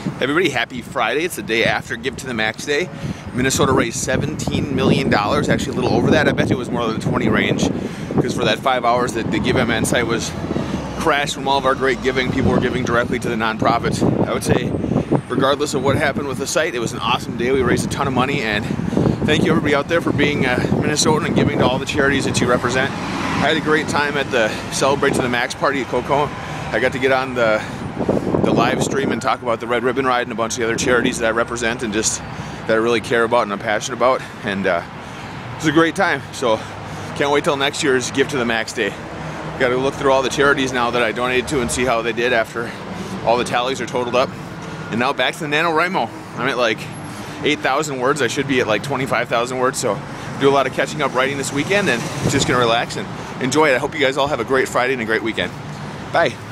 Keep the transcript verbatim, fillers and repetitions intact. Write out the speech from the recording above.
Everybody, happy Friday. It's the day after Give to the Max Day. Minnesota raised seventeen million dollars, actually a little over that. I bet it was more than the twenty range, because for that five hours that the Give M N site was crashed from all of our great giving, people were giving directly to the nonprofits. I would say, regardless of what happened with the site, it was an awesome day. We raised a ton of money, and thank you everybody out there for being a Minnesotan and giving to all the charities that you represent. I had a great time at the Celebrate to the Max party at Coco. I got to get on the the live stream and talk about the Red Ribbon Ride and a bunch of the other charities that I represent and just that I really care about and I'm passionate about. And uh, it was a great time. So can't wait till next year's Give to the Max Day. Got to look through all the charities now that I donated to and see how they did after all the tallies are totaled up. And now back to the NaNoWriMo. I'm at like eight thousand words. I should be at like twenty-five thousand words. So do a lot of catching up writing this weekend and just gonna relax and enjoy it. I hope you guys all have a great Friday and a great weekend. Bye.